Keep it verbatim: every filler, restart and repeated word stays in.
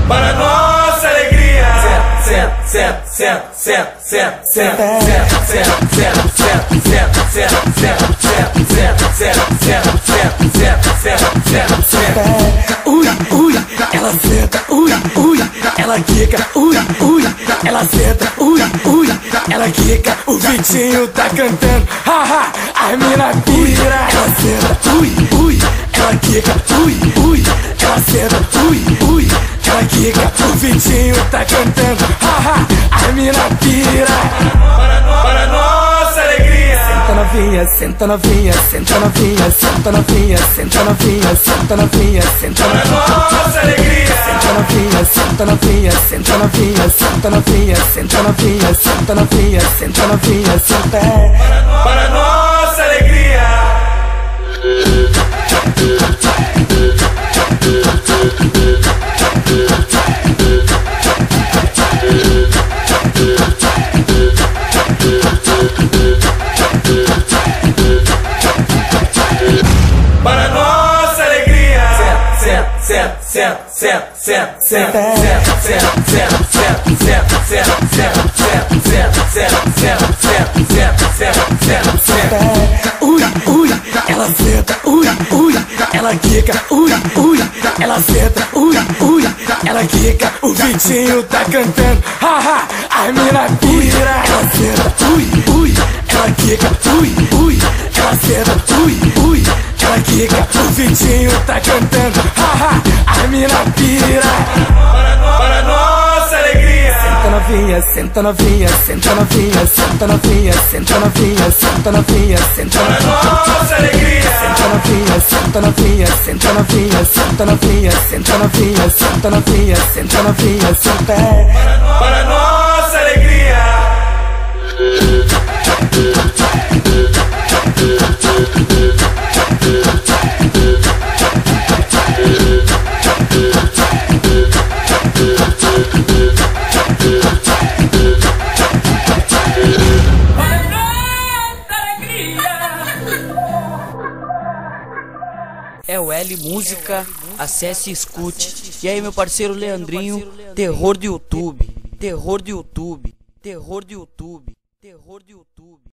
para nossa alegria. Senta, senta, senta, senta, senta, senta, senta, senta, senta, senta, senta, senta, senta, senta. Ui, ui, ela senta, ui, ui, ela quica, ui, ui, ela senta, ui, ui, ela quica. O Vitinho tá cantando, haha, a mina pira. Ela senta, ui, ui, ela quica, ui, ui, ela senta, ui, ui, ela quica. O Vitinho tá cantando, haha, a mina pira. Para, para nossa alegria. Senta novinha, senta novinha, senta novinha, senta novinha, senta novinha, senta novinha, senta para novinha. nossa alegria. Senta novinha, senta novinha, senta novinha, senta novinha, senta novinha, senta novinha, senta novinha, senta. Para, para nossa alegria. Para nossa alegria. Senta, senta, senta, senta, senta, senta, senta, senta, senta, senta, senta, senta, senta. Ui, ui, ela senta, ui, ui, ela quica, ui, ui, ela senta, ui, ui, ela quica. O Vitinho tá cantando, haha, a mina pira. Ela senta, ui, ui, ela quica, ui, ui, ela senta, ui, ui, ela quica. O Vitinho tá cantando, haha, a mina pira. Para, para nossa alegria. Senta novinha, senta novinha, senta novinha, senta novinha, senta novinha, senta novinha, senta Para novinha. nossa alegria. Senta novinha, senta novinha, senta novinha, senta novinha, senta novinha, senta novinha, senta novinha, senta. Para, para nossa alegria. É o L Música, acesse e escute. E aí, meu parceiro Leandrinho, terror do YouTube, terror do YouTube, terror do YouTube, terror do YouTube.